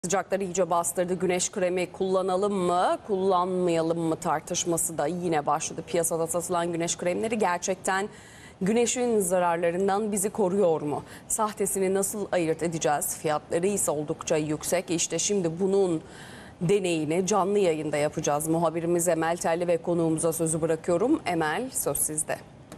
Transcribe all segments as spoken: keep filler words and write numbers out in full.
Sıcakları iyice bastırdı. Güneş kremi kullanalım mı, kullanmayalım mı tartışması da yine başladı. Piyasada satılan güneş kremleri gerçekten güneşin zararlarından bizi koruyor mu? Sahtesini nasıl ayırt edeceğiz? Fiyatları ise oldukça yüksek. İşte şimdi bunun deneyini canlı yayında yapacağız. Muhabirimiz Emel Telli ve konuğumuza sözü bırakıyorum. Emel, söz sizde.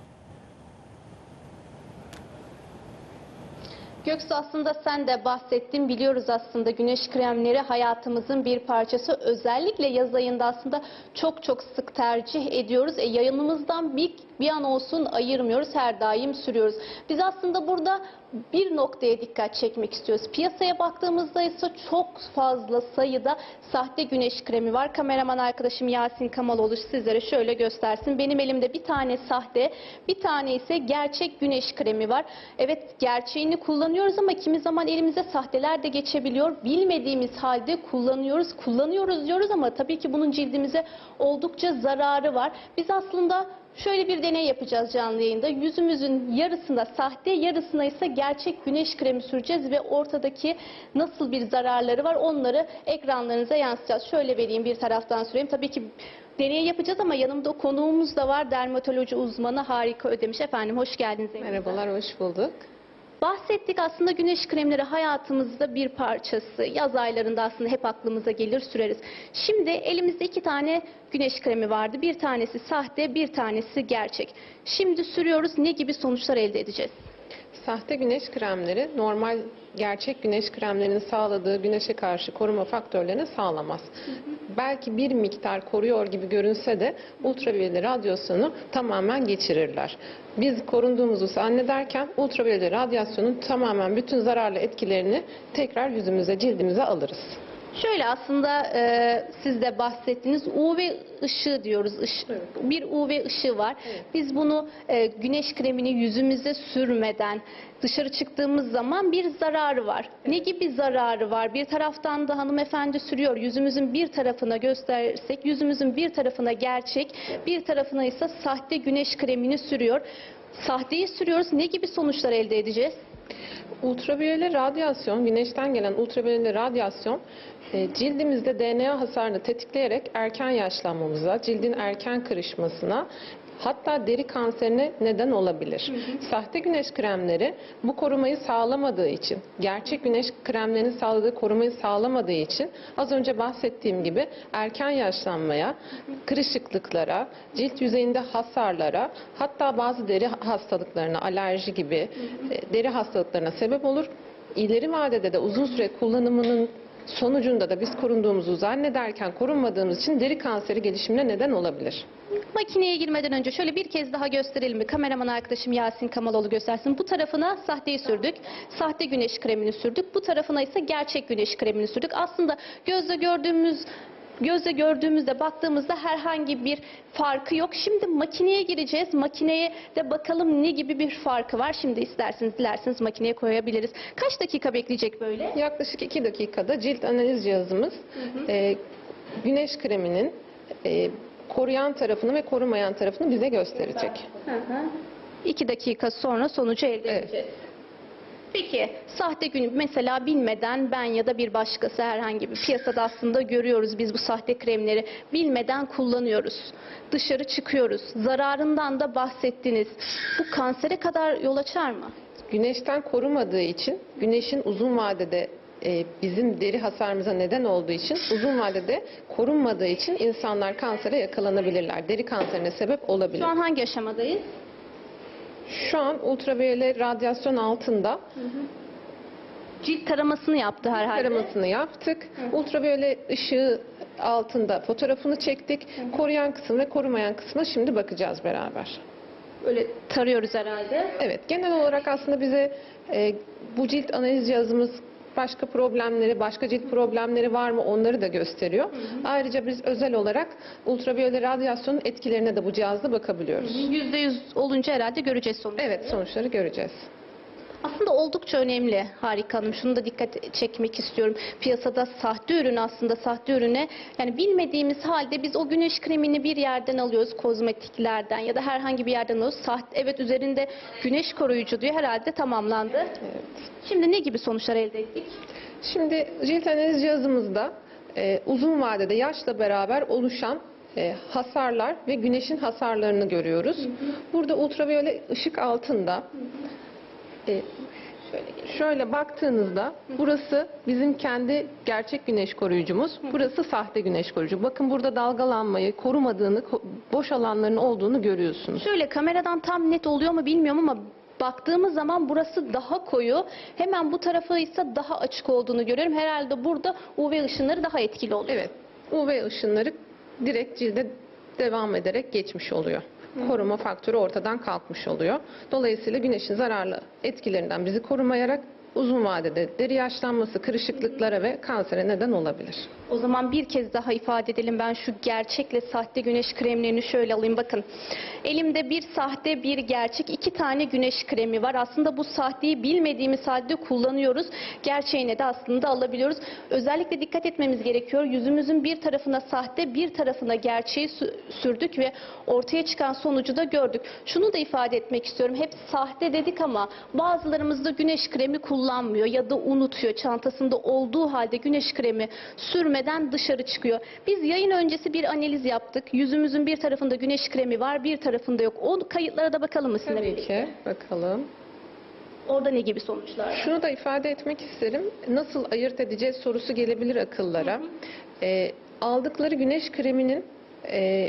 Göksu, aslında sen de bahsettin, biliyoruz aslında güneş kremleri hayatımızın bir parçası. Özellikle yaz ayında aslında çok çok sık tercih ediyoruz. E, yayınımızdan bir, bir an olsun ayırmıyoruz, her daim sürüyoruz. Biz aslında burada bir noktaya dikkat çekmek istiyoruz. Piyasaya baktığımızda ise çok fazla sayıda sahte güneş kremi var. Kameraman arkadaşım Yasin Kamaloğlu sizlere şöyle göstersin. Benim elimde bir tane sahte, bir tane ise gerçek güneş kremi var. Evet, gerçeğini kullanıyoruz ama kimi zaman elimize sahteler de geçebiliyor. Bilmediğimiz halde kullanıyoruz, kullanıyoruz diyoruz ama tabii ki bunun cildimize oldukça zararı var. Biz aslında şöyle bir deney yapacağız canlı yayında. Yüzümüzün yarısına sahte, yarısına ise gerçek güneş kremi süreceğiz ve ortadaki nasıl bir zararları var onları ekranlarınıza yansıtacağız. Şöyle vereyim, bir taraftan süreyim. Tabii ki deney yapacağız ama yanımda konuğumuz da var. Dermatoloji uzmanı Harika Ödemiş. Efendim, hoş geldiniz. Merhabalar, hoş bulduk. Bahsettik, aslında güneş kremleri hayatımızda bir parçası. Yaz aylarında aslında hep aklımıza gelir, süreriz. Şimdi elimizde iki tane güneş kremi vardı. Bir tanesi sahte, bir tanesi gerçek. Şimdi sürüyoruz. Ne gibi sonuçlar elde edeceğiz? Sahte güneş kremleri normal gerçek güneş kremlerinin sağladığı güneşe karşı koruma faktörlerini sağlamaz. Hı hı. Belki bir miktar koruyor gibi görünse de ultraviyole radyasyonu tamamen geçirirler. Biz korunduğumuzu zannederken ultraviyole radyasyonun tamamen bütün zararlı etkilerini tekrar yüzümüze, cildimize alırız. Şöyle aslında e, siz de bahsettiniz, U V ışığı diyoruz. Iş, evet. Bir U V ışığı var. Evet. Biz bunu e, güneş kremini yüzümüze sürmeden dışarı çıktığımız zaman bir zararı var. Evet. Ne gibi zararı var? Bir taraftan da hanımefendi sürüyor. Yüzümüzün bir tarafına göstersek, yüzümüzün bir tarafına gerçek, bir tarafına ise sahte güneş kremini sürüyor. Sahteyi sürüyoruz. Ne gibi sonuçlar elde edeceğiz? Ultraviyole radyasyon, güneşten gelen ultraviyole radyasyon cildimizde D N A hasarını tetikleyerek erken yaşlanmamıza, cildin erken kırışmasına, hatta deri kanserine neden olabilir. Hı hı. Sahte güneş kremleri bu korumayı sağlamadığı için, gerçek güneş kremlerinin sağladığı korumayı sağlamadığı için az önce bahsettiğim gibi erken yaşlanmaya, hı hı. kırışıklıklara, cilt yüzeyinde hasarlara, hatta bazı deri hastalıklarına, alerji gibi hı hı. deri hastalıklarına sebep olur. İleri vadede de uzun süre kullanımının sonucunda da biz korunduğumuzu zannederken korunmadığımız için deri kanseri gelişimine neden olabilir. Makineye girmeden önce şöyle bir kez daha gösterelim mi? Kameraman arkadaşım Yasin Kamaloğlu göstersin. Bu tarafına sahteyi sürdük. Sahte güneş kremini sürdük. Bu tarafına ise gerçek güneş kremini sürdük. Aslında gözle gördüğümüz Gözle gördüğümüzde, baktığımızda herhangi bir farkı yok. Şimdi makineye gireceğiz. Makineye de bakalım ne gibi bir farkı var. Şimdi isterseniz, dilerseniz makineye koyabiliriz. Kaç dakika bekleyecek böyle? Yaklaşık iki dakikada cilt analiz cihazımız hı hı. E, güneş kreminin e, koruyan tarafını ve korumayan tarafını bize gösterecek. Hı hı. iki dakika sonra sonucu elde evet. edeceğiz. Peki sahte gün mesela bilmeden ben ya da bir başkası herhangi bir piyasada aslında görüyoruz biz bu sahte kremleri, bilmeden kullanıyoruz. Dışarı çıkıyoruz. Zararından da bahsettiniz. Bu kansere kadar yol açar mı? Güneşten korumadığı için, güneşin uzun vadede e, bizim deri hasarımıza neden olduğu için, uzun vadede korunmadığı için insanlar kansere yakalanabilirler. Deri kanserine sebep olabilir. Şu an hangi aşamadayız? Şu an ultraviyole radyasyon altında. Hı hı. Cilt taramasını yaptı herhalde. Cilt taramasını yaptık. Hı hı. Ultraviyole ışığı altında fotoğrafını çektik. Hı hı. Koruyan kısım ve korumayan kısmına şimdi bakacağız beraber. Öyle tarıyoruz herhalde. Evet, genel olarak aslında bize e, bu cilt analiz cihazımız başka problemleri, başka cilt problemleri var mı onları da gösteriyor. Hı hı. Ayrıca biz özel olarak ultraviyole radyasyonun etkilerine de bu cihazla bakabiliyoruz. yüzde yüz olunca herhalde göreceğiz sonuçları. Evet, sonuçları göreceğiz. Aslında oldukça önemli Harika Hanım. Şunu da dikkat çekmek istiyorum. Piyasada sahte ürün, aslında sahte ürüne yani bilmediğimiz halde biz o güneş kremini bir yerden alıyoruz, kozmetiklerden ya da herhangi bir yerden alıyoruz. Sahte, evet, üzerinde güneş koruyucu diyor, herhalde tamamlandı. Evet. Şimdi ne gibi sonuçlar elde ettik? Şimdi cilt analiz cihazımızda e, uzun vadede yaşla beraber oluşan e, hasarlar ve güneşin hasarlarını görüyoruz. Hı hı. Burada ultraviyole ışık altında e, şöyle, şöyle baktığınızda, hı hı, burası bizim kendi gerçek güneş koruyucumuz. Hı hı. Burası sahte güneş koruyucu. Bakın burada dalgalanmayı korumadığını, boş alanların olduğunu görüyorsunuz. Şöyle kameradan tam net oluyor mu bilmiyorum ama baktığımız zaman burası daha koyu. Hemen bu tarafı ise daha açık olduğunu görüyorum. Herhalde burada U V ışınları daha etkili oluyor. Evet. U V ışınları direkt cilde devam ederek geçmiş oluyor. Hı. Koruma faktörü ortadan kalkmış oluyor. Dolayısıyla güneşin zararlı etkilerinden bizi korumayarak uzun vadede deri yaşlanması, kırışıklıklara ve kansere neden olabilir. O zaman bir kez daha ifade edelim. Ben şu gerçekle sahte güneş kremlerini şöyle alayım. Bakın elimde bir sahte bir gerçek iki tane güneş kremi var. Aslında bu sahteyi bilmediğimiz halde kullanıyoruz. Gerçeğine de aslında alabiliyoruz. Özellikle dikkat etmemiz gerekiyor. Yüzümüzün bir tarafına sahte bir tarafına gerçeği sürdük ve ortaya çıkan sonucu da gördük. Şunu da ifade etmek istiyorum. Hep sahte dedik ama bazılarımız da güneş kremi kullanmıyor ya da unutuyor. Çantasında olduğu halde güneş kremi sürmeden dışarı çıkıyor. Biz yayın öncesi bir analiz yaptık. Yüzümüzün bir tarafında güneş kremi var, bir tarafında yok. O kayıtlara da bakalım mı sizinle Tabii birlikte? ki, bakalım. Orada ne gibi sonuçlar var? Şunu da ifade etmek isterim. Nasıl ayırt edeceğiz sorusu gelebilir akıllara. Hı hı. E, aldıkları güneş kreminin e,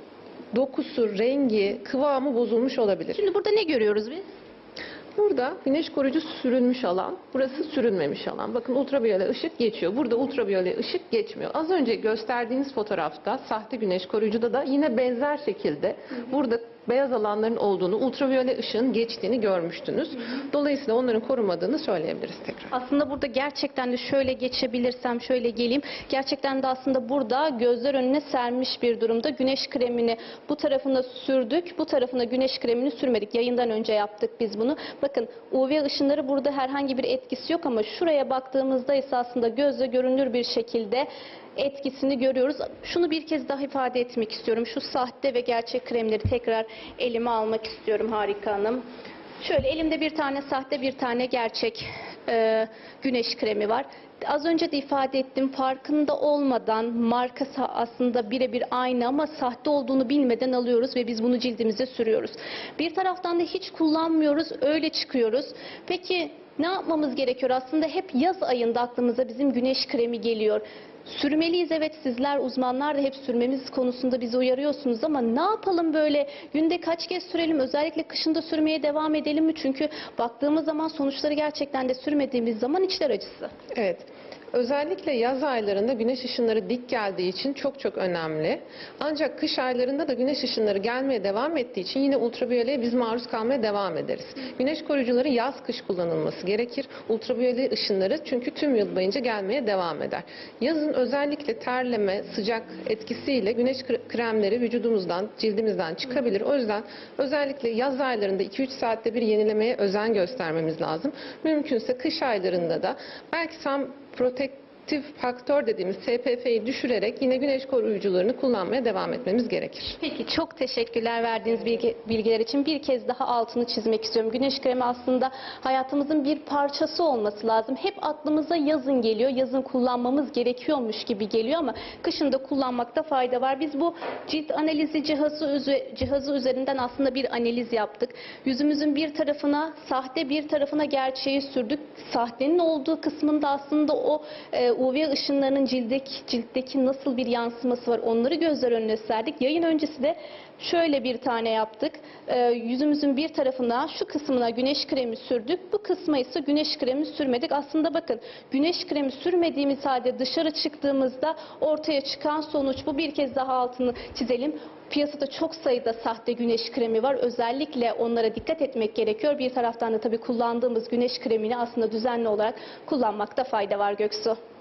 dokusu, rengi, kıvamı bozulmuş olabilir. Şimdi burada ne görüyoruz biz? Burada güneş koruyucu sürülmüş alan, burası sürünmemiş alan. Bakın ultraviyole ışık geçiyor. Burada ultraviyole ışık geçmiyor. Az önce gösterdiğiniz fotoğrafta sahte güneş koruyucuda da yine benzer şekilde, hı hı, burada beyaz alanların olduğunu, ultraviyole ışığın geçtiğini görmüştünüz. Hı hı. Dolayısıyla onların korumadığını söyleyebiliriz tekrar. Aslında burada gerçekten de şöyle geçebilirsem şöyle geleyim. Gerçekten de aslında burada gözler önüne sermiş bir durumda. Güneş kremini bu tarafına sürdük, bu tarafına güneş kremini sürmedik. Yayından önce yaptık biz bunu. Bakın U V ışınları burada herhangi bir etkisi yok ama şuraya baktığımızda ise aslında gözle görünür bir şekilde etkisini görüyoruz. Şunu bir kez daha ifade etmek istiyorum. Şu sahte ve gerçek kremleri tekrar elime almak istiyorum Harika Hanım. Şöyle elimde bir tane sahte bir tane gerçek e, güneş kremi var. Az önce de ifade ettim, farkında olmadan markası aslında birebir aynı ama sahte olduğunu bilmeden alıyoruz ve biz bunu cildimize sürüyoruz. Bir taraftan da hiç kullanmıyoruz, öyle çıkıyoruz. Peki ne yapmamız gerekiyor? Aslında hep yaz ayında aklımıza bizim güneş kremi geliyor. Sürmeliyiz, evet, sizler uzmanlar da hep sürmemiz konusunda bizi uyarıyorsunuz ama ne yapalım böyle günde kaç kez sürelim, özellikle kışında sürmeye devam edelim mi? Çünkü baktığımız zaman sonuçları gerçekten de sürmediğimiz zaman içler acısı. Evet. Özellikle yaz aylarında güneş ışınları dik geldiği için çok çok önemli. Ancak kış aylarında da güneş ışınları gelmeye devam ettiği için yine ultraviyoleye biz maruz kalmaya devam ederiz. Güneş koruyucuları yaz kış kullanılması gerekir. Ultraviyole ışınları çünkü tüm yıl boyunca gelmeye devam eder. Yazın özellikle terleme, sıcak etkisiyle güneş kremleri vücudumuzdan, cildimizden çıkabilir. O yüzden özellikle yaz aylarında iki üç saatte bir yenilemeye özen göstermemiz lazım. Mümkünse kış aylarında da belki sam protektif faktör dediğimiz S P F'yi düşürerek yine güneş koruyucularını kullanmaya devam etmemiz gerekir. Peki, çok teşekkürler verdiğiniz bilgi, bilgiler için. Bir kez daha altını çizmek istiyorum. Güneş kremi aslında hayatımızın bir parçası olması lazım. Hep aklımıza yazın geliyor. Yazın kullanmamız gerekiyormuş gibi geliyor ama kışın da kullanmakta fayda var. Biz bu cilt analizi cihazı, cihazı üzerinden aslında bir analiz yaptık. Yüzümüzün bir tarafına sahte, bir tarafına gerçeği sürdük. Sahtenin olduğu kısmında aslında o e, U V ışınlarının ciltteki, ciltteki nasıl bir yansıması var onları gözler önüne serdik. Yayın öncesi de şöyle bir tane yaptık. E, yüzümüzün bir tarafına, şu kısmına güneş kremi sürdük. Bu kısma ise güneş kremi sürmedik. Aslında bakın, güneş kremi sürmediğimiz halde dışarı çıktığımızda ortaya çıkan sonuç bu. Bir kez daha altını çizelim. Piyasada çok sayıda sahte güneş kremi var. Özellikle onlara dikkat etmek gerekiyor. Bir taraftan da tabii kullandığımız güneş kremini aslında düzenli olarak kullanmakta fayda var Göksu.